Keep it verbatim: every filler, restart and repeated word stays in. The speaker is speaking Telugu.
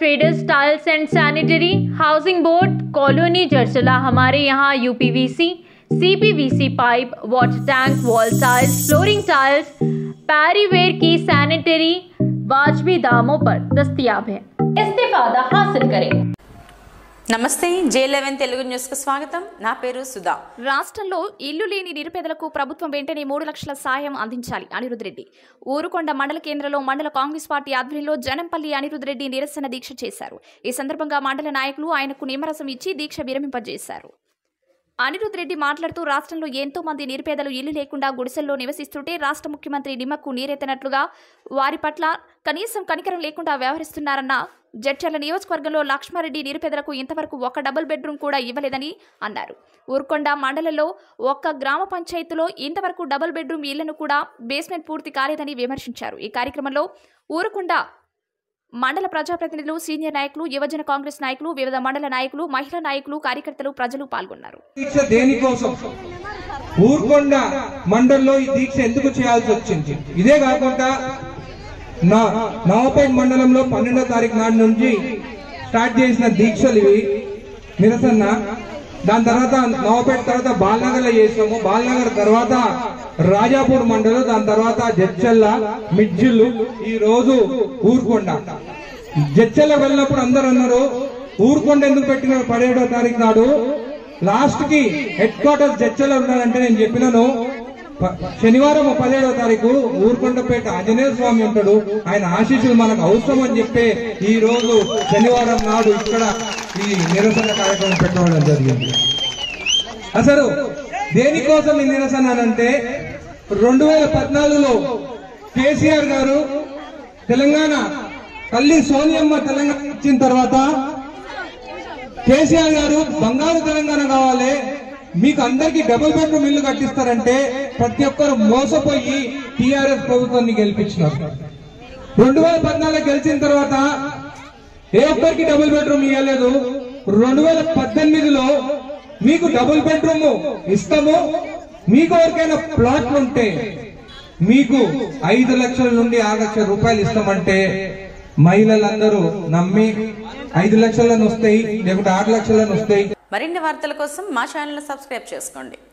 Traders tiles and sanitary, housing board, colony जरसला। हमारे यहाँ UPVC, CPVC pipe, water tank, wall tiles, flooring tiles, Parryware की सैनिटरी वाजबी दामों पर दस्तयाब है। इस्तेफादा हासिल करें। నమస్తే జే లెవెన్ తెలుగు న్యూస్ కు స్వాగతం। నా పేరు సుధా। రాష్ట్రంలో ఇల్లు లేని నిరుపేదలకు ప్రభుత్వం వెంటనే మూడు లక్షల సాయం అందించాలి అనిరుద్ రెడ్డి। ఊరుకొండ మండల కేంద్రంలో మండల కాంగ్రెస్ పార్టీ ఆధ్వర్యంలో జనంపల్లి అనిరుద్ రెడ్డి నిరసన దీక్ష చేశారు। ఈ సందర్భంగా మండల నాయకులు ఆయనకు నిమ్మరసం ఇచ్చి దీక్ష విరమింపజేశారు। అనిరుద్ రెడ్డి మాట్లాడుతూ రాష్ట్రంలో ఎంతో మంది నిరుపేదలు ఇల్లు లేకుండా గుడిసెల్లో నివసిస్తుంటే రాష్ట్ర ముఖ్యమంత్రి నిమ్మకు నీరెత్తనట్లుగా వారి పట్ల కనీసం కనికరం లేకుండా వ్యవహరిస్తున్నారన్న జడ్చర్ల నియోజకవర్గంలో లక్ష్మారెడ్డి నిరుపేదలకు ఇంతవరకు ఒక్క డబుల్ బెడ్రూమ్ కూడా ఇవ్వలేదని అన్నారు। ఊరుకొండ మండలంలో ఒక్క గ్రామ పంచాయతీలో ఇంతవరకు డబుల్ బెడ్రూమ్ ఇళ్లను కూడా బేస్మెంట్ పూర్తి కాలేదని విమర్శించారు। ఈ కార్యక్రమంలో ఊరుకొండ మండల ప్రజాప్రతినిధులు, సీనియర్ నాయకులు, యువజన కాంగ్రెస్ నాయకులు, వివిధ మండల నాయకులు, మహిళా నాయకులు, కార్యకర్తలు, ప్రజలు పాల్గొన్నారు। ఊరుకొండ మండలంలో ఈ దీక్ష ఎందుకు చేయాల్సి వచ్చింది? ఇదే కాకుండా నవాపేట్ మండలంలో పన్నెండో తారీఖు నాటి నుంచి స్టార్ట్ చేసిన దీక్షలు ఇవి నిరసన। దాని తర్వాత నవాపేట్ తర్వాత బాలనగర్ లో చేసాము, బాలనగర్ తర్వాత రాజాపూర్ మండలం, దాని తర్వాత జడ్చల్ల, మిడ్జిల్లు, ఈ రోజు ఊరుకొండ। జడ్చల్ల వెళ్ళినప్పుడు అందరు అన్నారు ఊరుకొండ ఎందుకు పెట్టినారు పదిహేడో తారీఖు నాడు, లాస్ట్ కి హెడ్ క్వార్టర్స్ జడ్చల్ల ఉన్నారంటే నేను చెప్పినాను శనివారం పదిహేడవ తారీఖు ఊరుకొండపేట ఆంజనేయ స్వామి ఉంటాడు, ఆయన ఆశీస్సులు మనకు అవసరం అని చెప్పి ఈ రోజు శనివారం నాడు ఇక్కడ ఈ నిరసన కార్యక్రమం పెట్టడం జరిగింది। అసలు దేనికోసం ఈ నిరసన అంటే రెండు వేల పద్నాలుగులో కేసీఆర్ గారు తెలంగాణ తల్లి సోనియమ్మ తెలంగాణ ఇచ్చిన తర్వాత కేసీఆర్ గారు బంగారు తెలంగాణ కావాలి, మీకు అందరికీ డబుల్ బెడ్రూమ్ ఇల్లు కట్టిస్తారంటే ప్రతి ఒక్కరు మోసపోయి టీఆర్ఎస్ ప్రభుత్వాన్ని గెలిపించినారు। రెండు వేల పద్నాలుగు గెలిచిన తర్వాత ఏ ఒక్కరికి డబుల్ బెడ్రూమ్ ఇవ్వలేదు। రెండు వేల పద్దెనిమిదిలో మీకు డబుల్ బెడ్రూమ్ ఇస్తాము, మీకు ఎవరికైనా ప్లాట్లు ఉంటే మీకు ఐదు లక్షల నుండి ఆరు లక్షల రూపాయలు ఇస్తామంటే మహిళలందరూ నమ్మి ఐదు లక్షలను వస్తాయి, లేకుంటే ఆరు లక్షలను వస్తాయి। మరిన్ని వార్తల కోసం మా ఛానల్ సబ్స్క్రైబ్ చేసుకోండి।